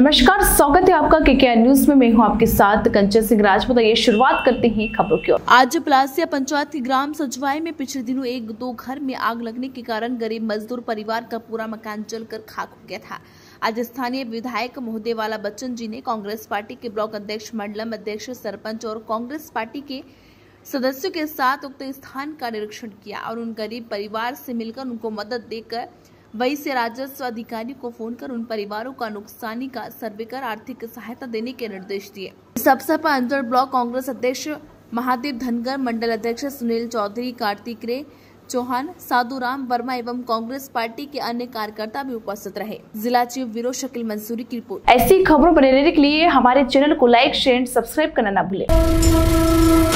नमस्कार, स्वागत है आपका केकेआर न्यूज में। मैं हूं आपके साथ कंचन सिंह राजपूत। ये शुरुआत करते हैं खबरों की ओर। आज पलासिया पंचायत के ग्राम सजवाई में पिछले दिनों एक दो घर में आग लगने के कारण गरीब मजदूर परिवार का पूरा मकान जलकर खाक हो गया था। आज स्थानीय विधायक मोहदेवाला बच्चन जी ने कांग्रेस पार्टी के ब्लॉक अध्यक्ष, मंडलम अध्यक्ष, सरपंच और कांग्रेस पार्टी के सदस्यों के साथ उक्त स्थान का निरीक्षण किया और उन गरीब परिवार से मिलकर उनको मदद देकर वहीं से राजस्व अधिकारी को फोन कर उन परिवारों का नुकसानी का सर्वे कर आर्थिक सहायता देने के निर्देश दिए। इस अवसर पर अंजड़ ब्लॉक कांग्रेस अध्यक्ष महादेव धनगर, मंडल अध्यक्ष सुनील चौधरी, कार्तिक रे चौहान, साधुराम वर्मा एवं कांग्रेस पार्टी के अन्य कार्यकर्ता भी उपस्थित रहे। जिला चीफ ब्यूरो शकील मंसूरी की रिपोर्ट। ऐसी खबरों पर रहने के लिए हमारे चैनल को लाइक, शेयर, सब्सक्राइब करना न भूलें।